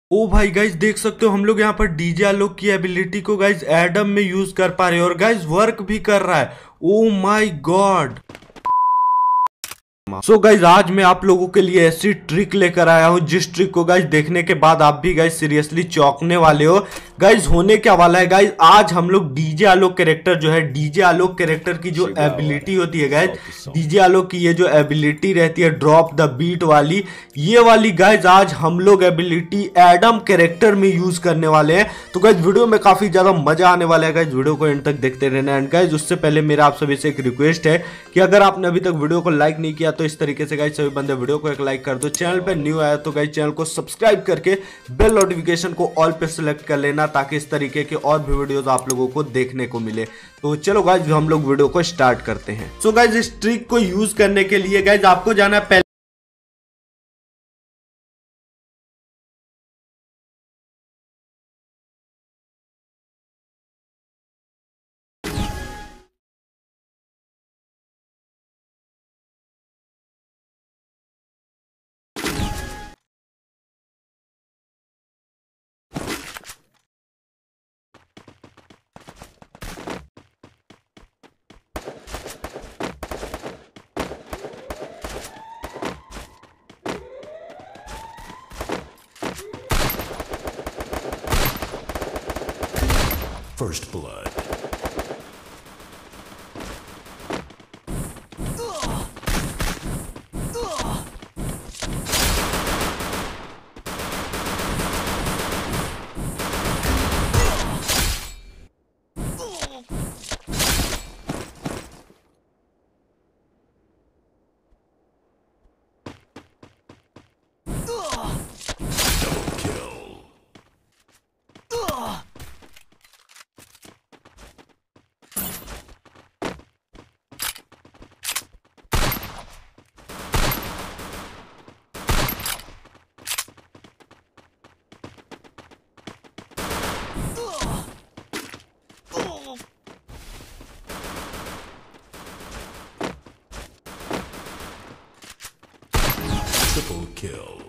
ओ भाई गाइज देख सकते हो हम लोग यहाँ पर डीजे आलोक की एबिलिटी को गाइज एडम में यूज कर पा रहे हैं और गाइज वर्क भी कर रहा है। Oh my god. So guys आज मैं आप लोगों के लिए ऐसी ट्रिक लेकर आया हूँ जिस ट्रिक को गाइज देखने के बाद आप भी गाइज सीरियसली चौंकने वाले हो। गाइज होने क्या वाला है गाइज, आज हम लोग डीजे आलोक कैरेक्टर जो है, डीजे आलोक कैरेक्टर की जो एबिलिटी होती है गाइज, डीजे आलोक की ये जो एबिलिटी रहती है ड्रॉप द बीट वाली, ये वाली गाइज आज हम लोग एबिलिटी एडम कैरेक्टर में यूज करने वाले हैं। तो गाइज वीडियो में काफी ज्यादा मजा आने वाला है गाइज, वीडियो को एंड तक देखते रहना। एंड गाइज उससे पहले मेरा आप सभी से एक रिक्वेस्ट है कि अगर आपने अभी तक वीडियो को लाइक नहीं किया तो इस तरीके से गाइज सभी बंदे वीडियो को एक लाइक कर दो। चैनल पे न्यू आया तो गाइज चैनल को सब्सक्राइब करके बेल नोटिफिकेशन को ऑल पे सिलेक्ट कर लेना ताकि इस तरीके के और भी वीडियोस आप लोगों को देखने को मिले। तो चलो गाइज हम लोग वीडियो को स्टार्ट करते हैं। सो गाइज इस ट्रिक को यूज करने के लिए गाइज आपको जाना है पहले First blood. Double kill. Triple kill.